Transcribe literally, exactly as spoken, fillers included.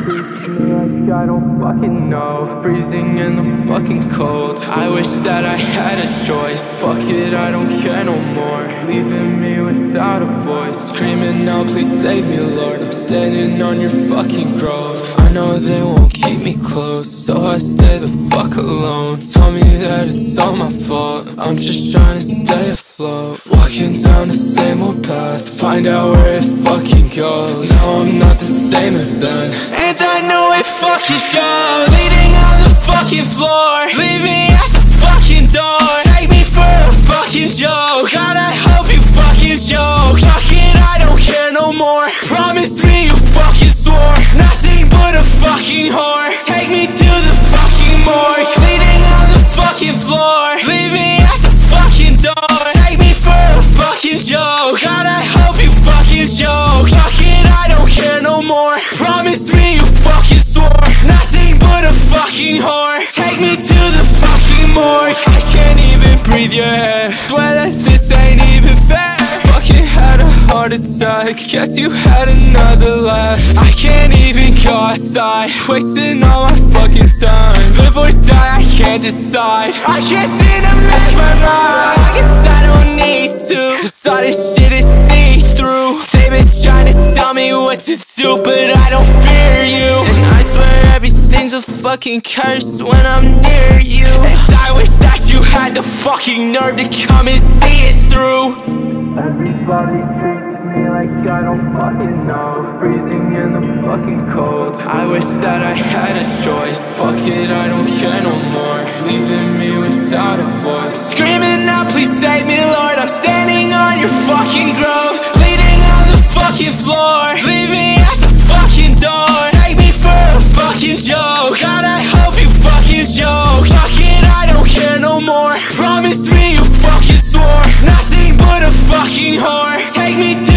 I don't fucking know, freezing in the fucking cold. I wish that I had a choice, fuck it, I don't care no more. Leaving me without a voice, screaming out, please save me Lord. I'm standing on your fucking grove. I know they won't keep me close, so I stay the fuck alone. Tell me that it's all my fault, I'm just trying to stay afloat. Walking down the same old path, find out where it fucking goes. Now I'm not the same as then, and I know it fucking shows. Bleeding on the fucking floor, leave me at the fucking door. Take me for a fucking joke, God I hope you fucking joke. Fuck it, I don't care no more, promise me you fucking swore. Nothing but a fucking whore, take me to the fucking morgue. Bleeding on the fucking floor, leave me at the fucking door. Take me for a fucking joke, God I hope you fucking joke. Fuck it, I don't care no more, promise me you fucking swore. Nothing but a fucking whore, take me to the fucking morgue. I can't even breathe your air, swear that this ain't even fair. Fucking had a heart attack, guess you had another laugh. I can't even go outside, wasting all my fucking time. Live or die, I can't decide. I can't seem to make my mind, I guess I don't need to, cause all this shit is see-through. They've been trying to tell me what to do, but I don't fear you. And I swear everything's a fucking curse when I'm near you. And I wish that you had the fucking nerve to come and see it through. Everybody treats me like I don't fucking know, freezing in the fucking cold. I wish that I had a choice, fuck it, I don't care no more. Leaving me without a voice, screaming out, please save me Lord. I'm standing on your fucking grove, bleeding on the fucking floor. Leave me at the fucking door, take me for a fucking joke. God I hope you fucking joke. Fuck it, I don't care no more, promise me you fucking swore. Nothing but a fucking whore, take me to